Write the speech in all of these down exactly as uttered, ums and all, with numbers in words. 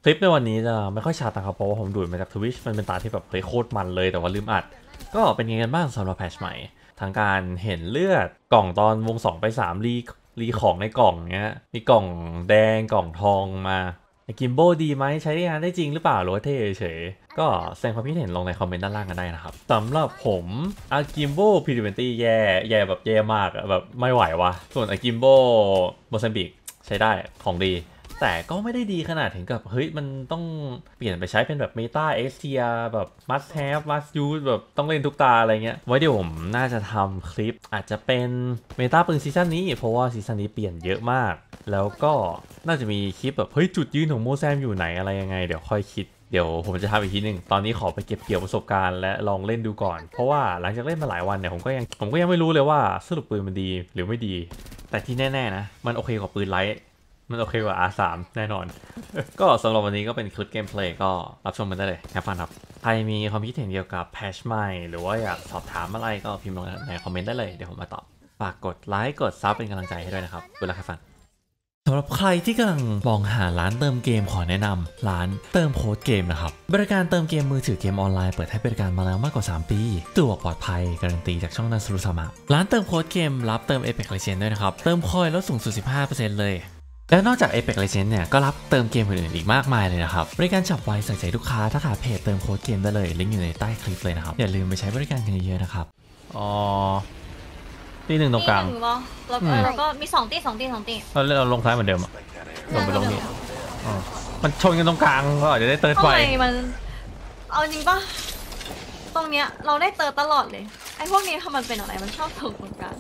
คลิปในวันนี้จะไม่ค่อยชัดนะครับเพราะว่าผมดูดมาจากทวิชมันเป็นตาที่แบบเฮ้ยโคตรมันเลยแต่ว่าลืมอัดก็เป็นยังไงกันบ้างสำหรับแพทช์ใหม่ทางการเห็นเลือดกล่องตอนวงสองไปสามรีรีของในกล่องเนี้ยมีกล่องแดงกล่องทองมากิมโบดีไหมใช้งานได้จริงหรือเปล่าหรือว่าเท่เฉยก็แสดงความคิดเห็นลงในคอมเมนต์ด้านล่างกันได้นะครับสำหรับผมอากิมโบพีดิเวนตี้แย่แย่แบบแย่มากแบบไม่ไหววะส่วนอากิมโบโมซัมบิกใช้ได้ของดีแต่ก็ไม่ได้ดีขนาดถึงกับเฮ้ยมันต้องเปลี่ยนไปใช้เป็นแบบเมตาเอ็กซ์เทียแบบ must have must use แบบต้องเล่นทุกตาอะไรเงี้ยไว้เดี๋ยวผมน่าจะทำคลิปอาจจะเป็นเมตาปืนซีซั่นนี้เพราะว่าซีซั่นนี้เปลี่ยนเยอะมากแล้วก็น่าจะมีคลิปแบบเฮ้ยจุดยืนของโมแซมอยู่ไหนอะไรยังไงเดี๋ยวค่อยคิดเดี๋ยวผมจะทำอีกทีหนึ่งตอนนี้ขอไปเก็บเกี่ยวประสบการณ์และลองเล่นดูก่อนเพราะว่าหลังจากเล่นมาหลายวันเนี่ยผมก็ยังผมก็ยังไม่รู้เลยว่าสรุปปืนมันดีหรือไม่ดีแต่ที่แน่ๆนะมันโอเคกว่าปืนไลท์มันโอเคกว่า อาร์ ทรี แน่นอน ก็สำหรับวันนี้ก็เป็นคลิปเกมเพลย์ก็รับชมกันได้เลยแฮปฟันครับใครมีความคิดเห็นเกี่ยวกับแพทช์ใหม่หรือว่าอยากสอบถามอะไรก็พิมพ์ลงในคอมเมนต์ได้เลยเดี๋ยวผมมาตอบฝากกดไลค์กดซับเป็นกำลังใจให้ด้วยนะครับเวลาแฮปฟันสำหรับใครที่กำลังมองหาร้านเติมเกมขอแนะนำร้านเติมโค้ดเกมนะครับบริการเติมเกมมือถือเกมออนไลน์เปิดให้บริการมาแล้วมากกว่าสามปีสะดวกปลอดภัยการันตีจากช่องนันสรุสามะร้านเติมโค้ดเกมรับเติม Apex Legends ด้วยนะครับเติมคอยลดสูงสุด สิบห้าเปอร์เซ็นต์ เลยและนอกจาก Apex Legends เนี่ยก็รับเติมเกมอื่นๆอีกมากมายเลยนะครับบริการฉับไวใส่ใจลูกค้าถ้าขาเพจเติมโค้ดเกมได้เลยลิงก์อยู่ในใต้คลิปเลยนะครับอย่าลืมไปใช้บริการกันเยอะๆนะครับอ๋อที่หนึ่งตรงกลางแล้วก็แล้วก็มีสองตีสองตีสองตีเราเราลงซ้ายเหมือนเดิมอะลงไปลงนี้มันชนกันตรงกลางก็อาจจะได้เติร์ดไฟมันเอาจริงปะตรงเนี้ยเราได้เติร์ดตลอดเลยไอ้พวกนี้ทำมันเป็นอะไรมันชอบตกตรงกลาง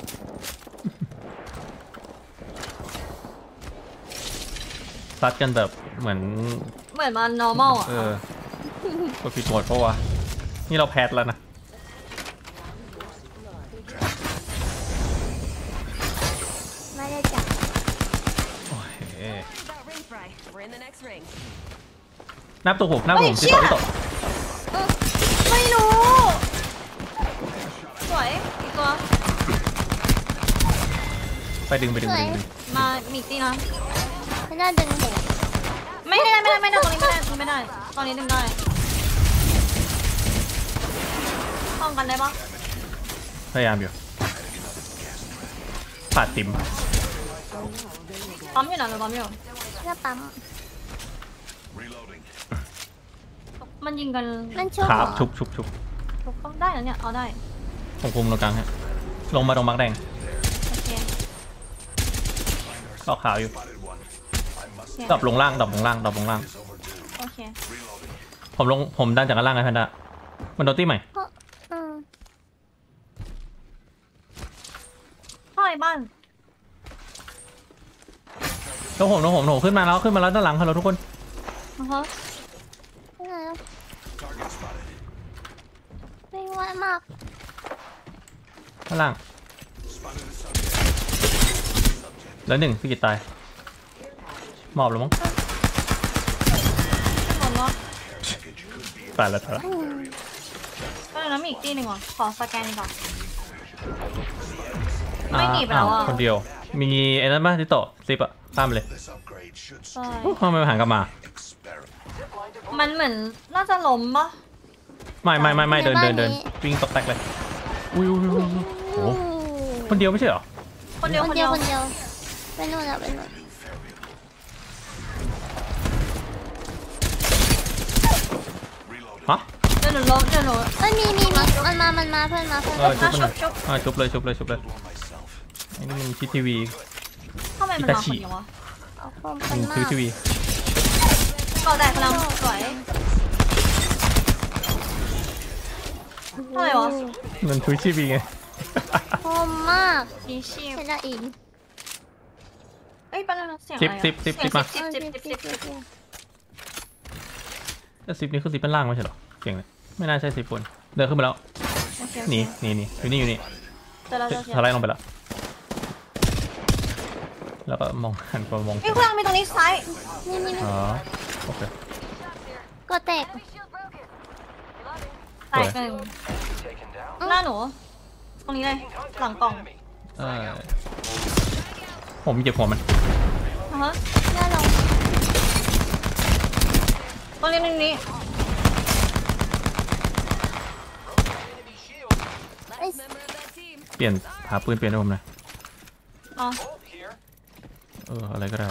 ซัดกันแบบเหมือนเหมือนมัน normal อ่ะเออก็ผิดหมดเพราะว่านี่เราแพทแล้วนะไม่ได้จับนับตัวผมนับผมที่ต่อที่ต่อไม่รู้สวยอีกตัวไปดึงไปดึงดึงมามีตีนะไม่น่าดึงหัวไม่ได้ไม่ได้ไม่ได้ตรงนี้ไม่ได้ตรงนี้ไม่ได้ตอนนี้ดึงได้ป้องกันได้ปะพยายามอยู่ขาดติ่มปั๊มอยู่นะหรือปั๊มอยู่เพื่อปั๊มมันยิงกันมันชุบขาชุบชุบชุบต้องได้แล้วเนี่ยเอาได้ผมคุมตรงกลางฮะลงมาตรงมักแดงโอเคก็ขาวอยู่ดับลงล่างดับลงล่างดับลงล่างโอเคผมลงผมดันจากข้างล่างไงพันดะมันโดนตีใหม่เข้าไอ้บ้านน้องผมน้องผมน้องขึ้นมาแล้วขึ้นมาแล้วด้านหลังฮัลโหลทุกคนอือฮะไม่ไหวมากข้างล่างแล้วหนึ่งพี่กิตตายหมอบหรือมั้งหมดแล้วตายแล้วตายแล้วก็เลยน้ำอีกตีหนึ่งว่ะขอสแกนก่อนไม่หนีไปแล้วอ่ะคนเดียวมีไอ้นั่นป่ะที่โตซิปอะตามเลยทำไมหันกลับมามันเหมือนน่าจะล้มปะไม่ไม่ไม่ไม่เดินเดินเดินวิ่งตกแตกเลยอุ้ยอุ้ยอุ้ยโอ้คนเดียวไม่ใช่เหรอคนเดียวคนเดียวคนเดียวไปโน่นแล้วไปโน่นฮะเดี๋ยวหนูล้มเดี๋ยวหนูเอ้ยมีมีมีมันมามันมาเพื่อนมาเพื่อนมาชุบชุบชุบเลยชุบเลยชุบเลยไอ้นี่มันทีทีวีทำไมมันมาคนเดียววะมันคือทีวีก่อแตกพลังสวยอะไรวะมันคือทีวีไงคมมากดีชิเสร็จแล้วอีกเอ้ยแป๊บนึงเสียงอะไรสิบสิบสิบมาสิบสิบสิบสิบสิบแล้วสิบนี่คือสิบเป็นล่างไม่ใช่หรอเก่งเลยไม่น่าใช่สิบคนเดินขึ้นมาแล้วหนีหนีหนีอยู่นี่อยู่นี่สไลด์ลงไปแล้วแล้วก็มองหันไปมองไอ้เครื่องมีตรงนี้ซ้ายนี่นี่อ๋อโอเคก็แตกแตกหนึ่งหน้าหนูตรงนี้เลยหลังกล่องผมเก็บหัวมันอ่ะฮะหน้าลงตรงนี้ตรงนี้เอ้ยเปลี่ยนหาปืนเปลี่ยนให้ผมหน่อยอ๋อเอออะไรก็ได้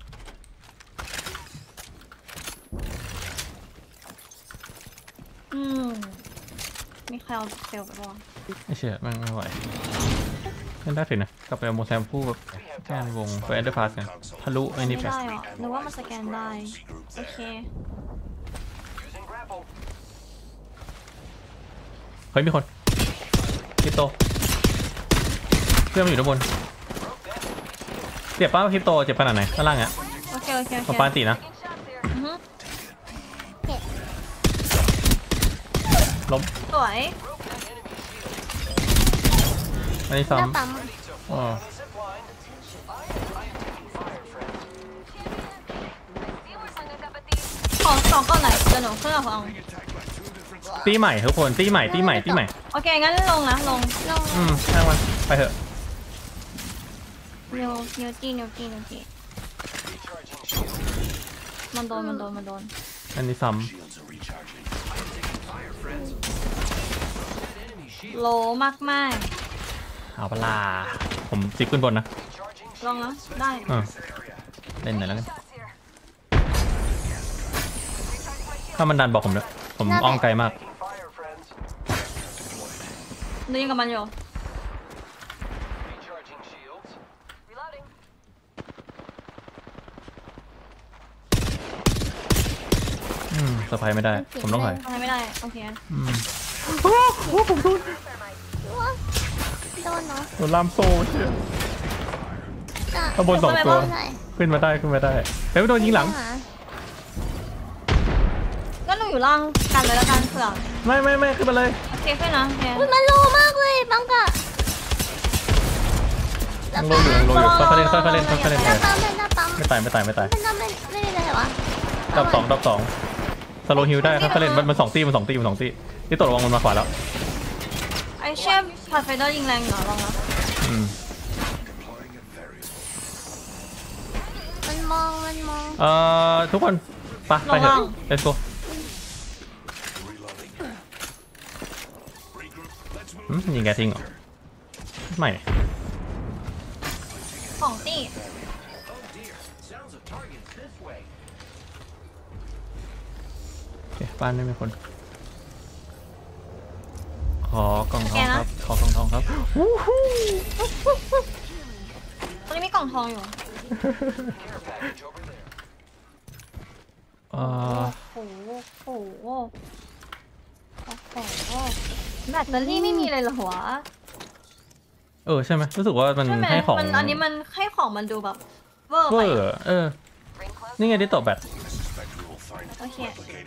อืมมีใครเอาเซลไปบ้างไม่เชื่อแม่งไม่ไหวเล่นได้ถึงนะกลับไปเอาโมแซมพูกับแกนวงไปแอนเดอร์พาสกันทะลุไอ้ไม่นี่ไปได้หรอหรือว่ามันสแกนได้โอเคเฮ้ยมีคนคริปโตเพื่อนมันอยู่ด้านบนเจ็บป้าคริปโตเจ็บขนาดไหนด้านล่างอ่ะโอเคโอเคโอเคมาปานตีนะอือฮึล้มสวยอันนี้หน้าซ้ำปั๊มอ๋อของสองก้อนไหนเดี๋ยวหนูขึ้นเอาของตีใหม่ทุกคนตีใหม่ตีใหม่ตีใหม่โอเคงั้นลงนะลงลงอืมช่างมันไปเถอะนิวนิวจีนิวจีนิวจีมันโดนมันโดนมันโดนอันนี้ซ้โลมากมากำเอาปลาผมซิกขึ้นบนนะลองนะได้เออเล่นหน่อยแล้วกันถ้ามันดันบอกผมเลยผมอ้อมไกลมากหนูยิงกับมันอยู่อืมสะพายไม่ได้ผมต้องถอยทำไม่ได้โอเคอืมโอ้โหผมโดนโดนเนาะโดนลามโซ่เชี่ยจะข้างบนสองตัวไหนขึ้นมาได้ขึ้นมาได้แต่ไม่โดนยิงหลังงั้นหนูอยู่ล่างกันเลยแล้วกันเผื่อไม่ไม่ไม่ขึ้นมาเลยโอเคขึ้นนะโอเคอุ้ยมันโลมากเลยบังกะยังโลอยู่ยังโลอยู่ค่อยๆเล่นค่อยๆเล่นค่อยๆเล่นหไปน้าปั๊มเป็นหน้าปั๊มไม่ตายไม่ตายไม่ตายเป็นหน้าไม่ไม่ได้เลยวะดับสองดับสองสโลฮิลได้ค่อยๆเล่นมันมันสองตีมันสองตีมันสองตีที่ตัวระวังมันมาขวาแล้วไอเชฟพาไฟเดอร์ยิงแรงเหรอลองนะอืมมันมองมันมองเอ่อทุกคนไปไปเถอะ let's go อืมยิงแกทิ้งเหรอไม่ของตี้โอเคบ้านไม่มีคนขอกล่องทองครับขอกล่องทองครับตรงนี้มีกล่องทองอยู่เอ่อโอ้โหโอ้โหโอ้โหแบตเตอรี่ไม่มีเลยเหรอหัวเออใช่ไหมรู้สึกว่ามันใช่ไหมให้ของมันอันนี้มันให้ของมันดูแบบเวอร์เวไปอร์เออนี่ไงที่ตบแบตโอเค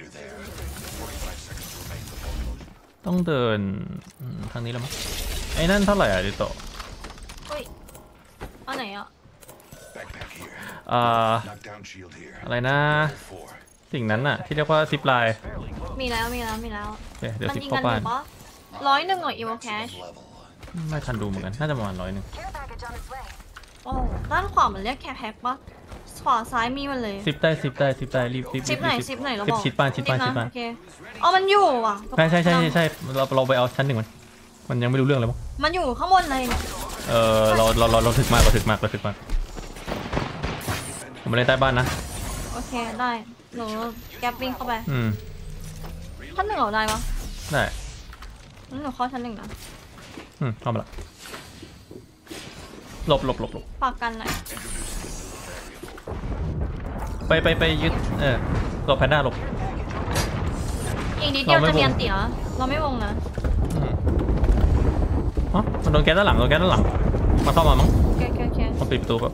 ต้องเดินอืมทางนี้แล้วมั้งไอ้นั่นเท่าไหร่อ่ะดิโตอุ้ยเอาไหนอ่ะเอ่ออะไรนะสิ่งนั้นน่ะที่เรียกว่าซิปไลน์มีแล้วมีแล้วมีแล้วโอเคเดี๋ยวมันซิปยิงเข้ากันอบ้านยู่ปะร้อยหนึ่งเหรออีโวแคชไม่ทันดูเหมือนกันน่าจะประมาณร้อยหนึ่งโอ้ด้านขวามันเรียกแคปแฮกปะขวาซ้ายมีมันเลยซิปได้ซิปได้ซิปได้รีบรีบซิปไหนซิปไหนเราซิปบอกชิดบ้านชิดบ้านชิดบ้านโอเคอ๋อมันอยู่ว่ะใช่ใช่ใช่ใช่ใช่เราเราไปเอาชั้นหนึ่งมันมันยังไม่รู้เรื่องเลยมั้งมันอยู่ข้างบนเลยเนี่ยเออเราเราเราเราถึกมากเราถึกมากเราถึกมากผมมาเล่นใต้บ้านนะโอเคได้หนูแกปวิ่งเข้าไปอืมชั้นหนึ่งเหรอได้ปะได้งั้นหนูเข้าชั้นหนึ่งนะอืมเข้ามาละหลบหลบหลบหลบฝากกันหน่อยไปไปไปยึดเออหลบแพนด้าหลบอีกนิดเดียวเราไม่จะเมียนวงตีเหรอเราไม่วงนะอืมฮะมันโดนแก๊สด้านหลังโดนแก๊สด้านหลังมาเข้ามามั้งโอเคโอเคโอเคผมปิดประตูแบบ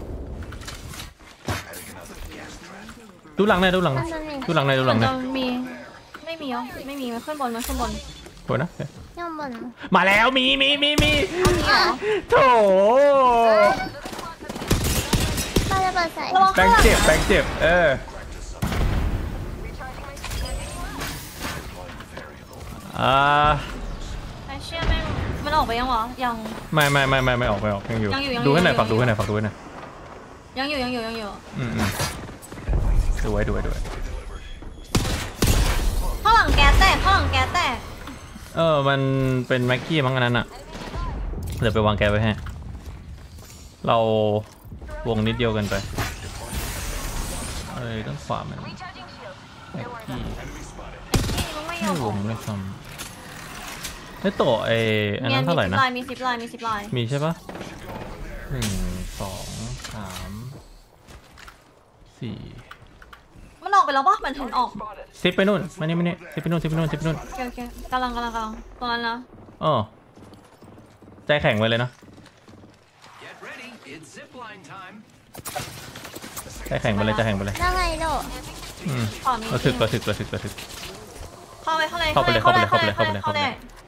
ดูหลังหน่อยดูหลังหน่อยดูหลังหน่อยดูหลังหน่อยมันจะมีไม่มีเหรอไม่มีมันขึ้นบนมันขึ้นบนโวยนะโอเคย่อมบนมาแล้วมีมีมีมีเอามีเหรอโถป้าจะเปิดใส่ระวังแบข้างงหลัค์งเจ็บแบงค์เจ็บเอออ่าไอเชี่ยแม่งมันออกไปยังวะยังไม่ไม่ไม่ไม่ไม่ออกไม่ออกยังอยู่ยังอยู่ยังอยู่ดูให้หน่อยยังอยู่ฝากดูให้หน่อยฝากดูให้หน่อยยังอยู่ยังอยู่ยังอยู่อืมอืมดูไว้ดูไว้ดูไว้เออมันเป็นแม็กกี้มั้งอันนั้นอะเดี๋ยวไปวางแกไว้ให้เราวงนิดเดียวกันไปเอ้ยต้องขวามันแม็กกี้ไอ้ที่มึงไม่ยไม่อมวออง กไม่ทำไอ้โตะไอ้อันนั้นเท่าไหร่นะมีสิบลายมีสิบลายมีสิบลายมีใช่ปะหนึ่งสองสามสี่มันออกไปแล้วปะมันเห็นออกซิปไปนู่นมานี่มานี่ซิปไปนู่นซิปไปนู่นซิปไปนู่นโอเคโอเคกำลังกำลังกำลังตรงนั้นนะเออใจแข็งไว้เลยนะ Get ready, it's zipline time. ใจแข็งไปเลยใจแข็งไปเลยแล้วไงโดอืมขอมีระทึกระทึกระทึกระทึกเข้าไปเข้าเลยเข้าไปเลยเข้าเลยเข้าไปเลยเข้าไปเลยเข้าเลย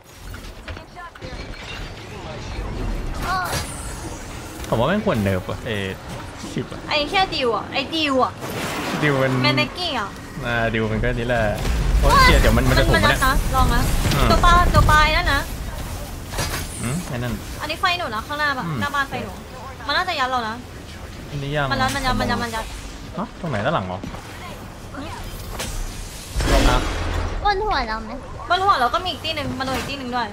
โอ้ผมว่าแม่งควรเนิร์ฟอะเอชิปอะไอ้แค่ดิวอ่ะไอ้ดิวอ่ะดิวมันแมนเนกกี้อ่ะอ่าดิวมันก็นี่แหละโอ้ยเกียเดี๋ยวมันมันจะถูกมันไหมนัเนี่ดยนะลองนะอืมตัวปลาตัวปลายนั่นนะอืมไอ้นั่นอันนี้ไฟหนูนะข้างหน้าแบบอืมหน้าบ้านไฟหนูมันน่าจะยัดเรานะอันนี้ยังมันยัดมันยัดมันยัดมันยัดฮะตรงไหนด้านหลังเหรอลองนะบนหัวเราไหมบนหัวเราก็มีอีกที่หนึ่งมันโดนอีกที่หนึ่งด้วย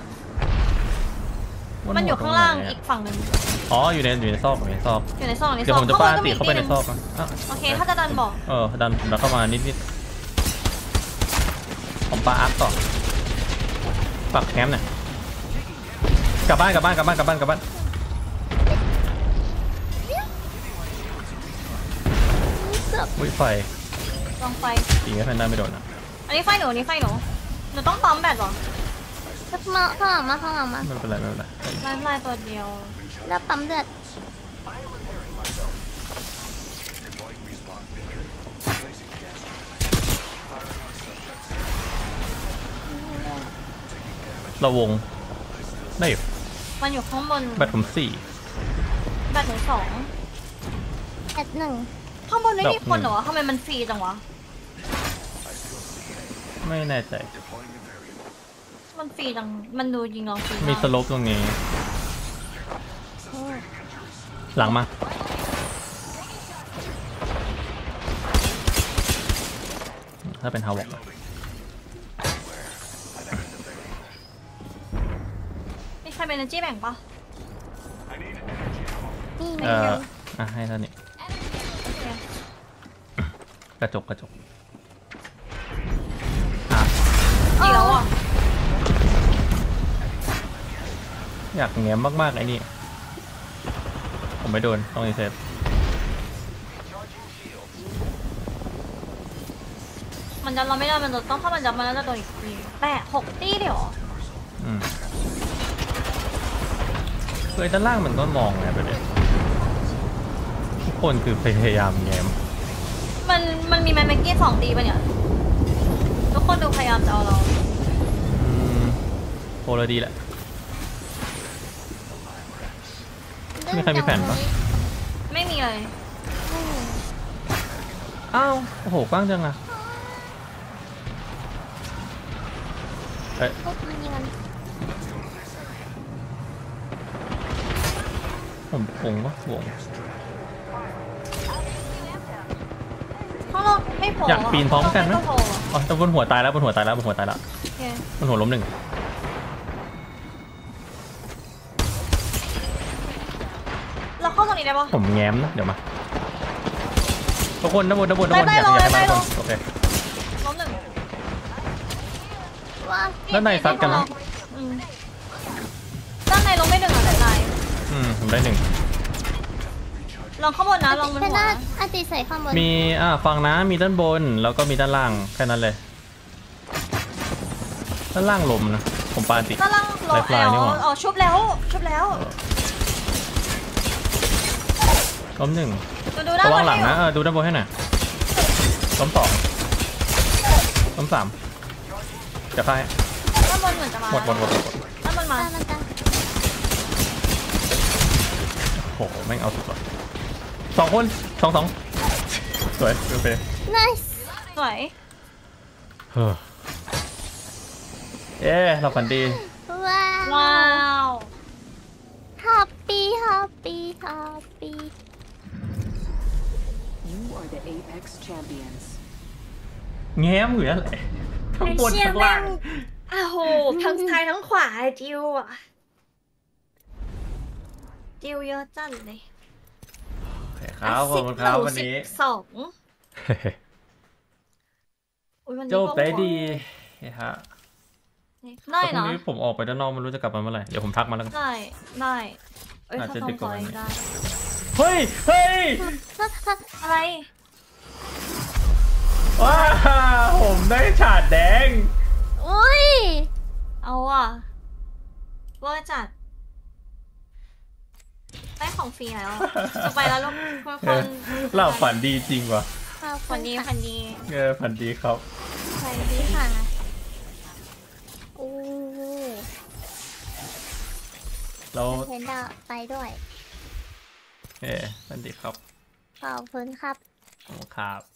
มันอยู่ข้างล่างอีกฝั่งหนึ่งอ๋ออยู่ในอยู่ในซอกอยู่ในซอกอยู่ในซองในซเดี๋ยวองผมจะปาข้งบนก็ติมีเข้าไปในที่หซนึ่อง กอะอ่ะโอเคถ้าจะดันบอกเออดันดันเข้ามานิดนิดผมปาอัพต่อปักแคมป์เนี่ยกลับบ้านกลับบ้านกลับบ้านกลับบ้านกลับบ้านเกือบอุ้ยไฟลองไฟยิงให้แพนด้าไม่โดนอ่ะอันนี้ไฟหนูอันนี้ไฟหนูหนูต้องปั๊มแบตเหรอมาข้างหลังมาข้างหลังมาไม่เป็นไรไม่เป็นไรไล่ไล่ตัวเดียวแล้วปั๊มเลือดเราวงได้อยู่มันอยู่ข้างบนแบตผมสี่แบตหนูสองแอดหนึ่งข้างบนไม่ดอกมีคนหนึ่งเหรอทำไมมันฟรีจังวะไม่แน่ใจมันฟรีจังมันดูยิงเราฟรีมีมากสโลปตรงนี้ หลังมาถ้าเป็นฮาวอกมีใครเป็น energy แบ่งปะนี่ไงเอ่ออ่ะให้ท่านนี้โอเคกระจกกระจกอ่ะเดี๋ยวอ่ะอยากแง้มมากๆไอ้นี่ผมไม่โดนต้องรีเซ็ตมันจะเราไม่ได้มันจะต้องเข้ามันจะมันน่าจะโดนอีกทีแปะหกตีเดี๋ยวอืมคือไอ้ด้านล่างมันก็มองไงประเด็นทุกคนคือพยายามแง้มมันมันมีแมนแม็กกี้สองตีปะเนี่ยทุกคนดูพยายามจะเอาเราอืมโหเราดีแหละ มีใครมีแผนปะไม่มีเลยไม่มีอ้าวโอ้โหกว้างจังอะเอ้ยปุ๊บมันยิงกันผมวงวะวงข้างนอกไม่โผล่อยากปีนพร้อมกันไหมข้างโผล่อะอ๋อแต่บนหัวตายแล้วบนหัวตายแล้วบนหัวตายแล้วโอเคบนหัวล้มหนึ่งเราเข้าตรงนี้ได้ปะผมแง้มนะเดี๋ยวมาทุกคนด้านบนด้านบนด้านบนไล่อยากไล่อยากให้ไล่มาไล่ทุกคนโอเคล้มหนึ่งว่าด้านในซัดกันนะอืมด้านในล้มไม่หนึ่งอ่ะด้านในอืมผมได้หนึ่งลองข้างบนนะลองบนแค่หัวน่านะอาติใส่ข้างบนมีอ่าฟังนะมีด้านบนแล้วก็มีด้านล่างแค่นั้นเลยด้านล่างลมนะผมปาติด้านล่างลงไลฟ์ไลน์นี่หว่าอ๋อชุบแล้วชุบแล้วล้มหนึ่งดูดูด้านระบวังนหลังให้นะอเอยู่ อดูด้านบนให้หน่อยล้มสองล้มสามจะฆ่าให้ด้านบนเหมือนจะมาหมดหมดหมดหมดหมดด้านบนมาตามันตาโอ้โหแม่งเอาสุดว่ะสองคนสองสองสวยโอเค nice สวยเฮ้อเอ๊ะเราฝันดีว้าวว้าว happy happy happy You are the Apex champions. แง้มอยู่นั่นแหละข้างบนข้างล่างอ้าวโหทั้งซ้ายทั้งขวาจิวอ่ะจิวเยอะจัดเลยโอเคครับขอบคุณครับวันนี้สิบสองอุ๊ยวันนี้จบได้ดีก็ฮะได้แต่พรุ่งนะนี้ผมออกไปด้านนอกไม่รู้จะกลับมาเมื่อไหร่ เดี๋ยวผมทักมาแล้วกันได้ได้เอ้ยอาจถ้าจะต้อดึกงกว่าคอยวันนี้ได้เฮ้ย เฮ้ยอะไรว้าผมได้ฉาดแดงอุ้ยเอาอ่ะเวอร์จัดได้ของฟรีแล้วอะจะไปแล้วลูกทุกคนหลับฝันดีจริงว่ะขอบฝัคุนณดีค่ะฝันดีเออฝันดีครับสวัสดีค่ะอู้แล้วเพนด้าไปด้วยเออฝันดีครับขอบคุณครับขอบคุณครับ